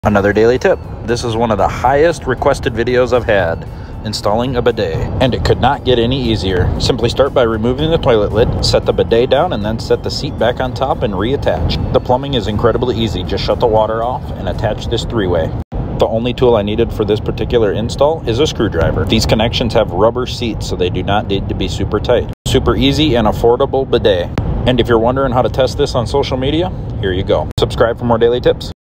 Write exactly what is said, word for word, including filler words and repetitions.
Another daily tip. This is one of the highest requested videos I've had, installing a bidet, and it could not get any easier. Simply start by removing the toilet lid, set the bidet down, and then set the seat back on top and reattach. The plumbing is incredibly easy. Just shut the water off and attach this three-way. The only tool I needed for this particular install is a screwdriver. These connections have rubber seats, so they do not need to be super tight. Super easy and affordable bidet. And if you're wondering how to test this on social media, here you go. Subscribe for more daily tips.